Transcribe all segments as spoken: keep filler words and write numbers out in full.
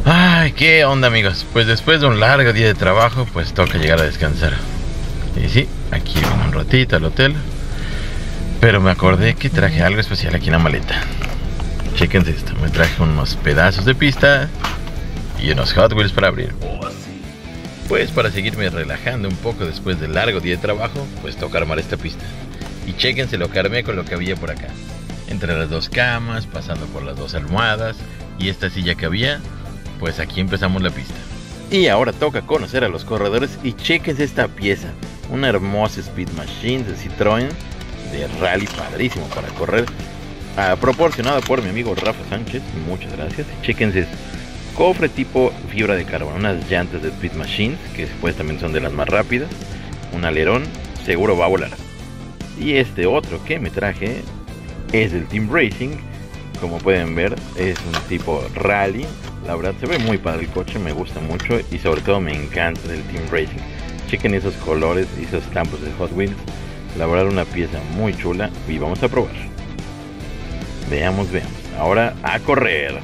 Ay, ¿qué onda, amigos? Pues después de un largo día de trabajo, pues toca llegar a descansar. Y sí, aquí vine un ratito al hotel, pero me acordé que traje algo especial aquí en la maleta. Chéquense esto, me traje unos pedazos de pista y unos Hot Wheels para abrir. Pues para seguirme relajando un poco después del largo día de trabajo, pues toca armar esta pista. Y chéquense lo que armé con lo que había por acá. Entre las dos camas, pasando por las dos almohadas y esta silla que había, pues aquí empezamos la pista. Y ahora toca conocer a los corredores y chéquense esta pieza. Una hermosa Speed Machine de Citroën de rally padrísimo para correr. Ah, proporcionada por mi amigo Rafa Sánchez, muchas gracias. Y chéquense esto. Cofre tipo fibra de carbono, unas llantas de Speed Machines que supuestamente son de las más rápidas. Un alerón, seguro va a volar. Y este otro que me traje es el Team Racing. Como pueden ver, es un tipo rally. La verdad se ve muy padre el coche, me gusta mucho y sobre todo me encanta el Team Racing. Chequen esos colores y esos estampos de Hot Wheels. La verdad una pieza muy chula y vamos a probar. Veamos, veamos. Ahora a correr.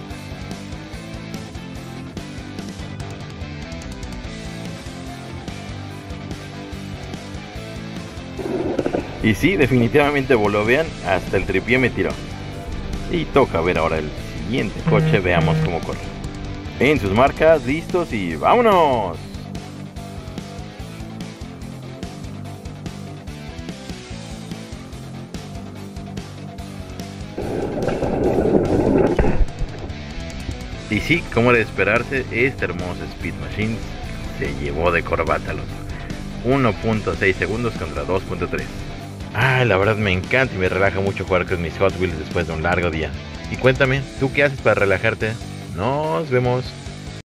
Y sí, definitivamente voló, vean, hasta el tripié me tiró. Y toca ver ahora el siguiente coche, veamos cómo corre. En sus marcas, listos y ¡vámonos! Y sí, como era de esperarse, esta hermosa Speed Machine se llevó de corbata al otro. uno punto seis segundos contra dos punto tres. Ah, la verdad me encanta y me relaja mucho jugar con mis Hot Wheels después de un largo día. Y cuéntame, ¿tú qué haces para relajarte? Nos vemos.